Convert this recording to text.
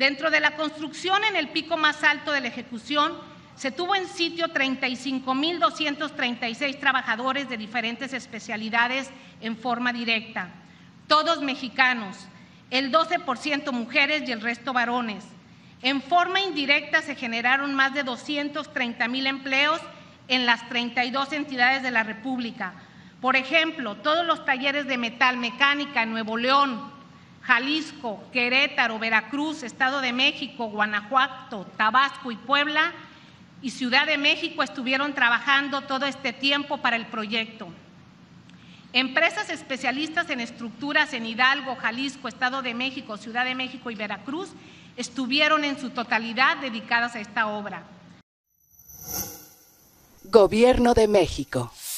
Dentro de la construcción, en el pico más alto de la ejecución, se tuvo en sitio 35,236 trabajadores de diferentes especialidades en forma directa, todos mexicanos, el 12% mujeres y el resto varones. En forma indirecta se generaron más de 230,000 empleos en las 32 entidades de la República. Por ejemplo, todos los talleres de metal mecánica en Nuevo León, Jalisco, Querétaro, Veracruz, Estado de México, Guanajuato, Tabasco y Puebla y Ciudad de México estuvieron trabajando todo este tiempo para el proyecto. Empresas especialistas en estructuras en Hidalgo, Jalisco, Estado de México, Ciudad de México y Veracruz estuvieron en su totalidad dedicadas a esta obra. Gobierno de México.